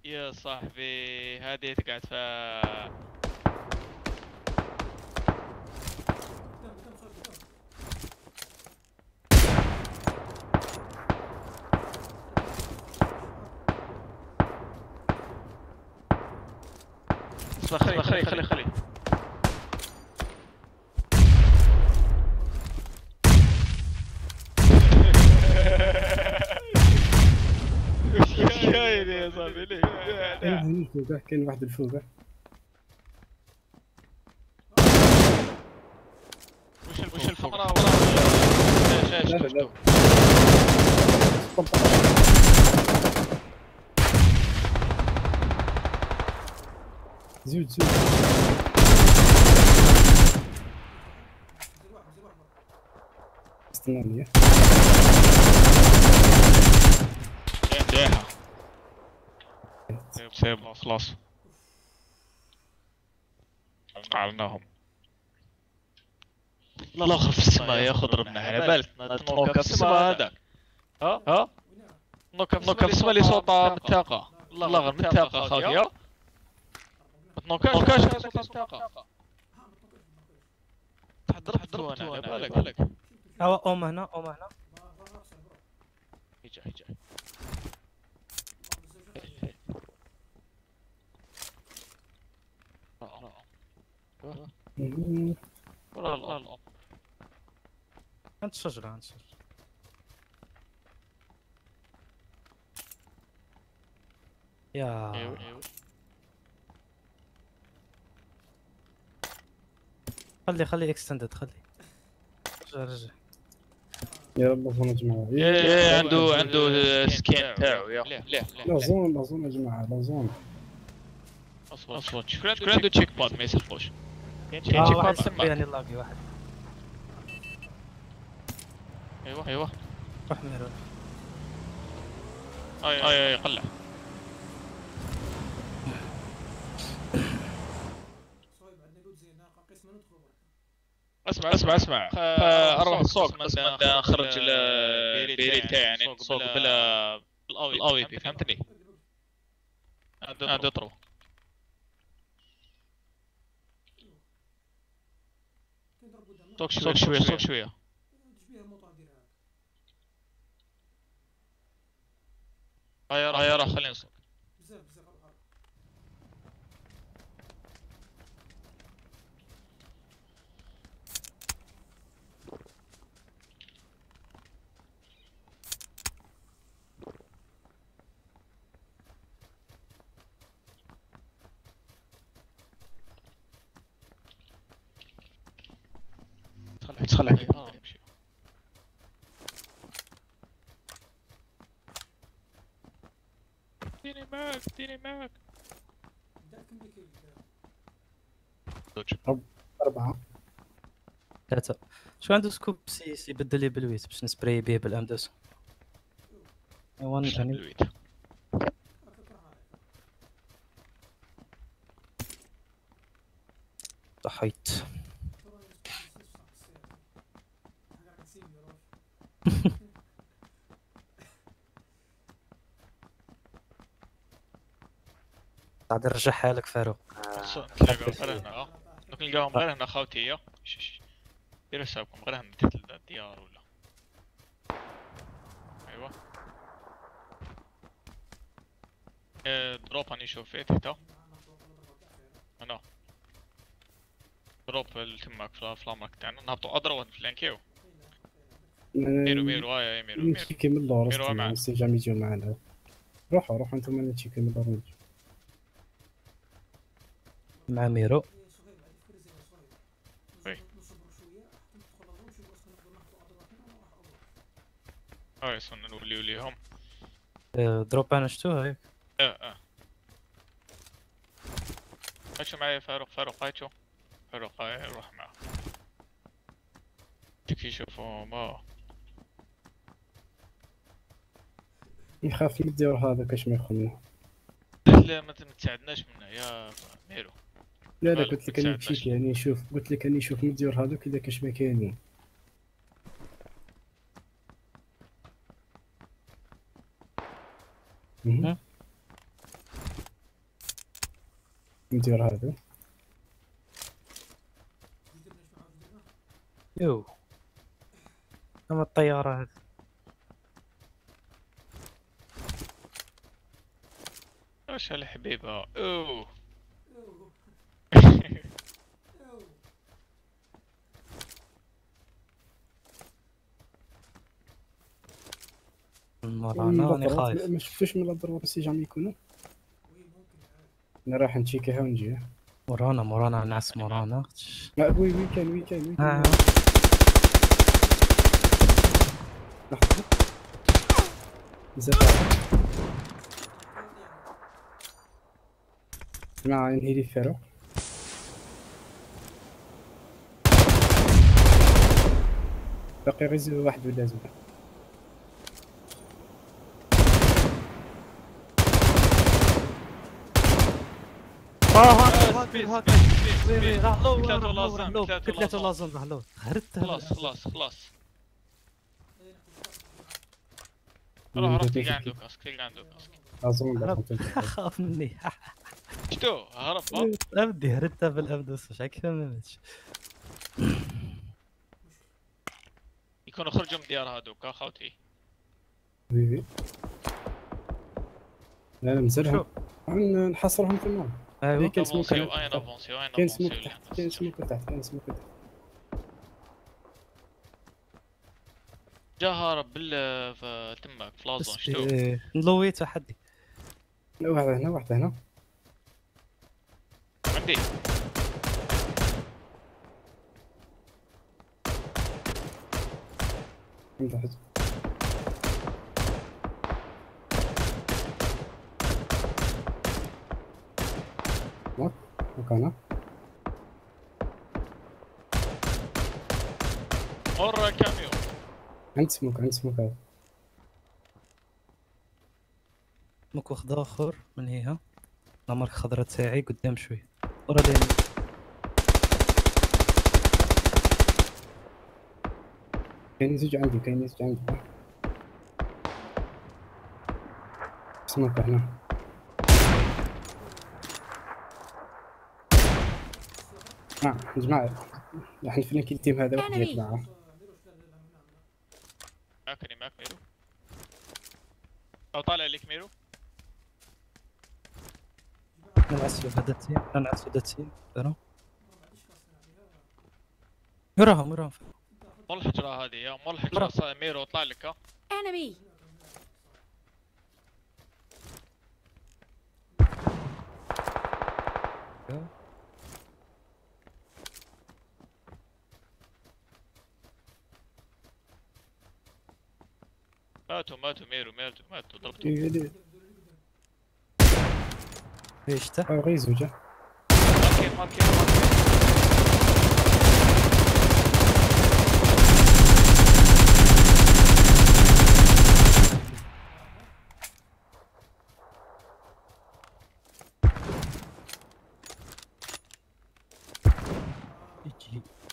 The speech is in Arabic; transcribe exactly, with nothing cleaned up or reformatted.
يا صاحبي هذه تقعد ف اسمع، خلي خلي خلي خلي وش كاين يا صاحبي؟ ليه؟ كاين هنا الفوقه، كاين واحد الفوقه. وش الفوق؟ وش الفوق؟ ايش ايش لا لا لا زود زود استناني. ديها سيب خلاص عملناهم. الاخر في السماء ياخذ ربنا على بالك نوكا في السماء هذاك. ها ها نوكا في السماء اللي صوته متاقة. والله غير متاقة خاك يا متنوكاش نوكاش صوته متاقة. تحضرت وانا على بالك. أو أم هنا أم هنا. هيجا هيجا والله الله. عند الشجرة عند الشجرة. يا ايوه ايوه خلي خلي اكستندد خلي. رجع رجع. يا رب اظن يا جماعه. ايه عنده عنده سكين تاعو يا ليه ليه لا ليه زون لا زون يا جماعه لا زون. اصبر اصبر شكون عنده عنده تشيك باد ما يسلفوش. كاين تشيك اه واحد باد سمي تما. يعني لاقي واحد. ايوه ايوه روح ميرو. اي اي اي قلع. اسمع اسمع اسمع اروح السوق بس ما نخرج البيري تاعي يعني السوق بلا بالاوي بي فهمتني؟ عاد اطرو سوق شويه شويه سوق شويه. هيا راه هيا راه خلينا نسوق. خليك خليك اديني معك اديني معك. اربعه ثلاثة. شو عنده سكوب سيس يبدل لي بالويت باش نسبراي بيه بالامدوس. وان يعني صحيت. بعد نرجع حالك فاروق. نلقاو غير هنا اه دوك نلقاوهم غير هنا خاوتي يا شش ديروا حسابكم غير هنا تحت الديار ولا. ايوا اه دروب راني نشوف فيه تحت هنا دروب تماك في الاماك تاعنا نهبطو اضرب فلانكيو. ميرو ميرو هاي ميرو ميرو نتشيكي من اللور ميرو معنا. نسي جام يجيو معنا. روحوا روحوا انتم نتشيكي من اللور. مع ميرو. هاي صرنا نوليو ليهم. اه دروب انا شتو هاي. اه اه هاتشو معايا فاروق فاروق هاتشو فاروق هاي روح معاه. تكفي يشوفوا ما يخاف يدير هذا كاش ما يخلنا. لا ما تساعدناش منه يا ميرو. لا لا قلت لك اني نتشيكي يعني نشوف قلت لك اني نشوف مدير هذوك اذا كاش ما كاينين. ندير هذا. يو اما الطيارة هذه. واش الحبيبة اوه. مورانا راني خايف. ما شفتوش من الضرورة سي جامي يكونوا. انا راح نشيكيها ونجي. مورانا مورانا نعس مورانا. لا وي وي كان وي كان وي آه. كان. لحظة. بزاف واحد. جماعة نهي لي الفرق. باقي غير زوج واحد ولا زوج. اه هاك سبيس هاك سبيس وي وي سبيس. راح لو قتلته راح لو لازم، راح لو قتلته قتلته لازم. لازم راح لو هرت. خلاص خلاص خلاص. روح روح تلقى عنده كاسك، تلقى عنده كاسك. اظن هرب. باقي. خاف مني. شتو هرب ها؟ ابدي هربتها بالامدوس مش هيك فهمتش. يكونوا خرجوا من ديار هادوك ها خوتي. وي وي. لا لا مزرهم. عم نحصرهم في النار. ايوا كاين سموك افونسيو هنا. اين افونسيو اين كاين افونسيو سموك اللي تحت عندنا كاين السيارة. سموك تحت كاين سموك تحت. جا هارب بال في تمك في لازون بس شتو. إيه، نلويت حدي. لا واحد هنا واحد هنا. عندي عند واحد. ماك مكانه. مرة كاميو. عند سموك عند سموك هذا. مك واخد اخر من هيها. العمر خضرة تاعي قدام شوي ورا ديني. كاين زوج عندي كاين زوج عندي. سموك هنا. اه جماعة راح نفلنكي التيم هذا واحد يا جماعة. معك معك ميرو. او طالع لك ميرو. ننعس بدتي ننعس بدتي ترى. وراهم وراهم. مول الحجرة هذه يا مول الحجرة صا- ميرو طلع لك ها. Enemy! ماتوا ماتوا ميرو ماتوا ماتوا ضربتوا. وي وي. ايش تا؟ اه غير زوجة. ماركين ماركين ماركين. يجي